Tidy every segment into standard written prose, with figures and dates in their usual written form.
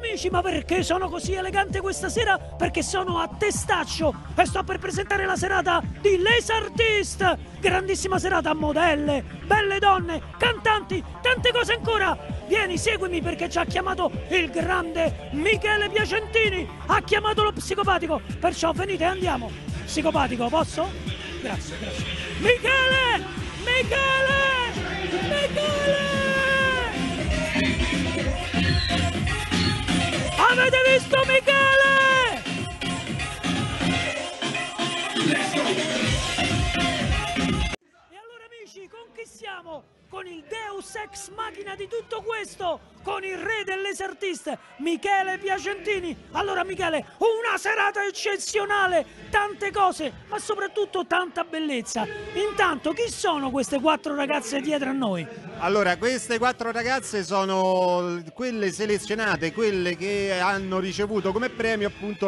Amici, ma perché sono così elegante questa sera? Perché sono a Testaccio e sto per presentare la serata di Les Artistes. Grandissima serata, modelle, belle donne, cantanti, tante cose ancora. Vieni, seguimi perché ci ha chiamato il grande Michele Piacentini. Ha chiamato lo psicopatico, perciò venite, andiamo. Psicopatico, posso? Grazie, grazie. Michele! Michele! Michele! Avete visto Michele? E allora amici, con chi siamo? Con il Deus ex machina di tutto questo, con il re delle artiste, Michele Piacentini. Allora Michele, una serata eccezionale, tante cose, ma soprattutto tanta bellezza. Intanto, chi sono queste 4 ragazze dietro a noi? Allora, queste 4 ragazze sono quelle selezionate, quelle che hanno ricevuto come premio appunto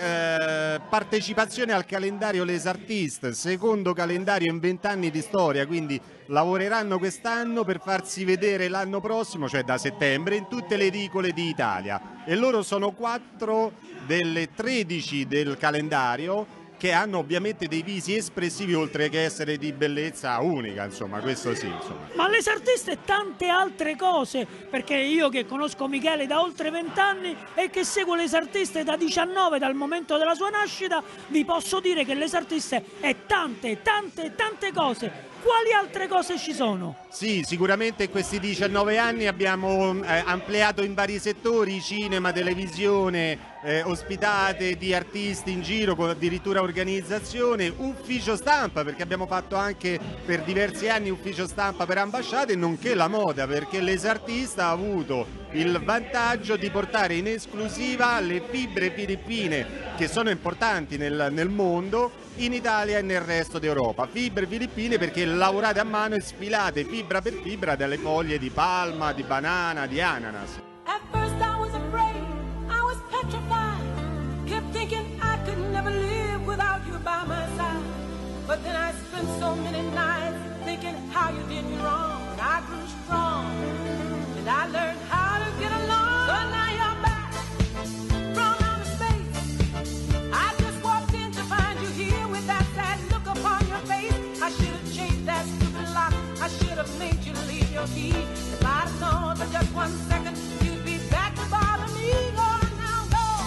la partecipazione al calendario Les Artistes, secondo calendario in 20 anni di storia, quindi lavoreranno quest'anno per farsi vedere l'anno prossimo, cioè da settembre, in tutte le edicole d'Italia. E loro sono 4 delle 13 del calendario, che hanno ovviamente dei visi espressivi oltre che essere di bellezza unica, insomma, questo sì. Insomma. Ma Les Artistes e tante altre cose, perché io che conosco Michele da oltre 20 anni e che seguo Les Artistes da 19, dal momento della sua nascita, vi posso dire che Les Artistes è tante cose. Quali altre cose ci sono? Sì, sicuramente in questi 19 anni abbiamo ampliato in vari settori, cinema, televisione, ospitate di artisti in giro, con addirittura organizzazione, ufficio stampa, perché abbiamo fatto anche per diversi anni ufficio stampa per ambasciate, nonché la moda, perché Les Artistes ha avuto il vantaggio di portare in esclusiva le fibre filippine, che sono importanti nel mondo, in Italia e nel resto d'Europa. Fibre filippine perché lavorate a mano e sfilate fibra per fibra dalle foglie di palma, di banana, di ananas. At first I was afraid, I was petrified, kept thinking I could never live without you by my side. But then I spent so many nights thinking how you did me wrong. I grew strong and I learned how to get along. So now you're back from outer space. I just walked in to find you here with that sad look upon your face. I should have changed that stupid lock. I should have made you leave your key. If I'd have known for just 1 second you'd be back to bother me. Go now,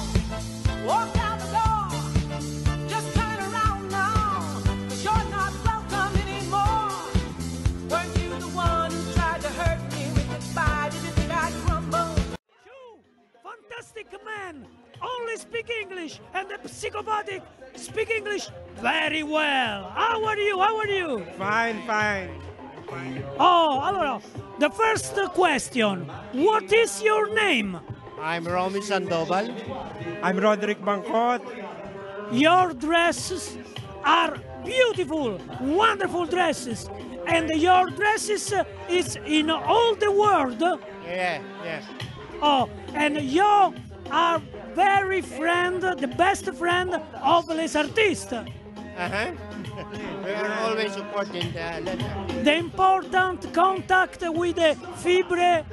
go. Walk out the door. Just turn around now. 'Cause you're not welcome anymore. Weren't you the one who tried to hurt me with goodbye? Didn't I crumble? You, fantastic man, only speak English and the psychopathic speak English very well. How are you? How are you? Fine, fine. Oh, allora, the first question. What is your name? I'm Romy Sandoval. I'm Roderick Bangkot. Your dresses are beautiful, wonderful dresses. And your dresses is in all the world. Yeah, yes. Oh, and you are very friend, the best friend of Les Artistes. Uh-huh. We're always supporting the letter. The important contact with the fibre.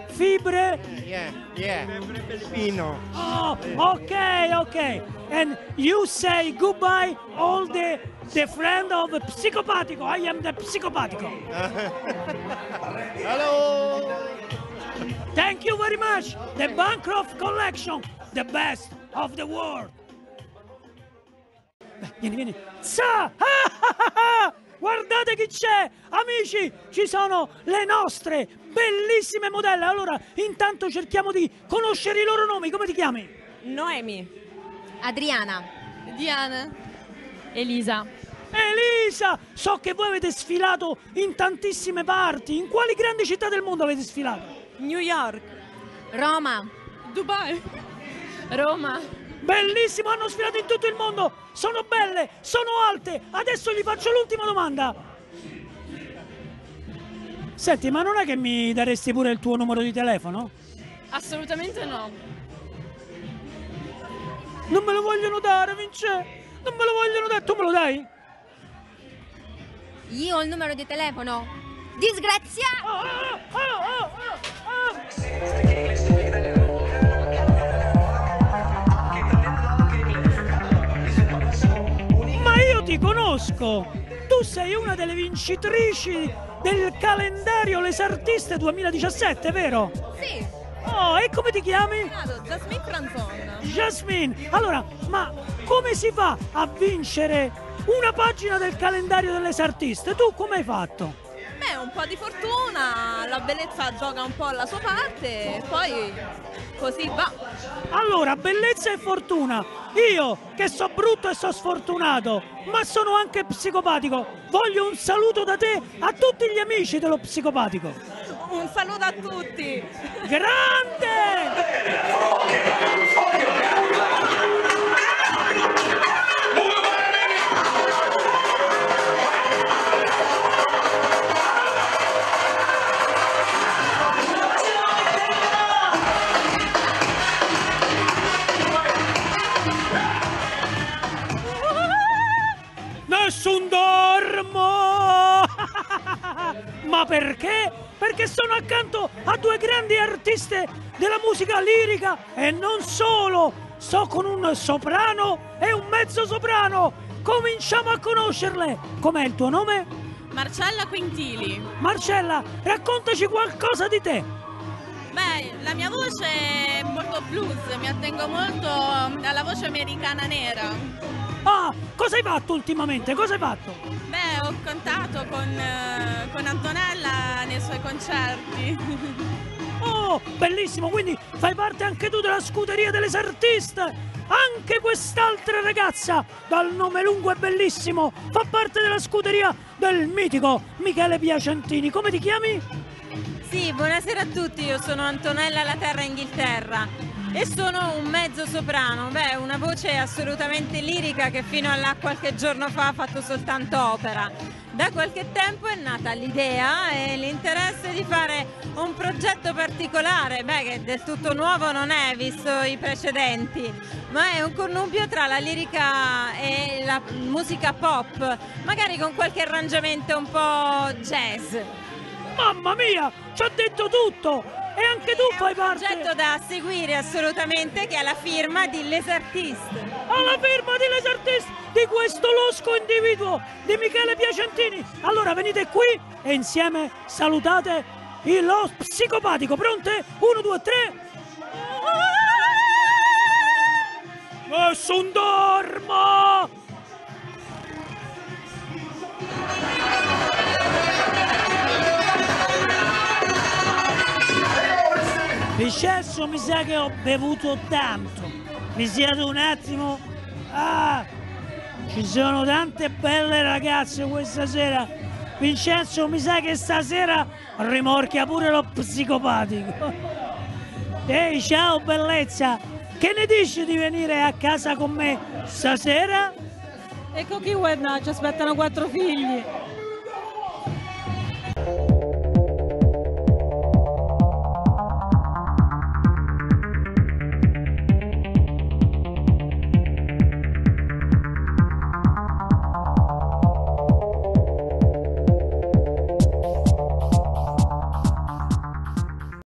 Yeah. Filipino. Oh, okay. And you say goodbye all the friend of the Psicopatico. I am the Psicopatico. Hello. Thank you very much. The Bancroft Collection, the best of the world. Vieni. Sa! Guardate chi c'è! Amici, ci sono le nostre bellissime modelle. Allora, intanto cerchiamo di conoscere i loro nomi. Come ti chiami? Noemi. Adriana. Diana. Elisa. Elisa! So che voi avete sfilato in tantissime parti. In quali grandi città del mondo avete sfilato? New York. Roma. Dubai. Roma. Bellissimo, hanno sfilato in tutto il mondo. Sono belle, sono alte. Adesso gli faccio l'ultima domanda. Senti, ma non è che mi daresti pure il tuo numero di telefono? Assolutamente no. Non me lo vogliono dare, Vince. Non me lo vogliono dare. Tu me lo dai? Io ho il numero di telefono. Disgraziato! conosco. Tu sei una delle vincitrici del calendario Les Artistes 2017, vero? Sì, Oh, e come ti chiami? Jasmine Franzon. Jasmine. Allora, ma come si fa a vincere una pagina del calendario delle Artistes? Tu come hai fatto? Beh, un po' di fortuna, la bellezza gioca un po' alla sua parte e poi così va. Allora, bellezza e fortuna. Io, che so brutto e so sfortunato, ma sono anche psicopatico, voglio un saluto da te a tutti gli amici dello psicopatico. Un saluto a tutti. Grande! Nessun dormo! Ma perché? Perché sono accanto a due grandi artiste della musica lirica e non solo! Sto con un soprano e un mezzo soprano! Cominciamo a conoscerle! Com'è il tuo nome? Marcella Quintili. Marcella, raccontaci qualcosa di te! Beh, la mia voce è molto blues, mi attengo molto alla voce americana nera. Ah, cosa hai fatto ultimamente? Cosa hai fatto? Beh, ho cantato con Antonella nei suoi concerti. Oh, bellissimo, quindi fai parte anche tu della scuderia delle Artistes. Anche quest'altra ragazza, dal nome lungo e bellissimo, fa parte della scuderia del mitico Michele Piacentini. Come ti chiami? Sì, buonasera a tutti, io sono Antonella La Terra Inghilterra e sono un mezzo soprano, beh, una voce assolutamente lirica che fino a qualche giorno fa ha fatto soltanto opera. Da qualche tempo è nata l'idea e l'interesse di fare un progetto particolare, beh, che del tutto nuovo non è, visto i precedenti, ma è un connubio tra la lirica e la musica pop, magari con qualche arrangiamento un po' jazz. Mamma mia, ci ha detto tutto! E anche tu fai parte! È un progetto da seguire assolutamente, che ha la firma di Les Artistes. Alla firma di Les Artistes, di questo losco individuo, di Michele Piacentini. Allora venite qui e insieme salutate lo psicopatico. Pronte? 1, 2, 3. Nessun dormo! Vincenzo, mi sa che ho bevuto tanto. Mi siedo un attimo. Ah, ci sono tante belle ragazze questa sera. Vincenzo, mi sa che stasera rimorchia pure lo psicopatico. Ehi, ciao bellezza. Che ne dici di venire a casa con me stasera? Ecco qui, guarda, ci aspettano 4 figli.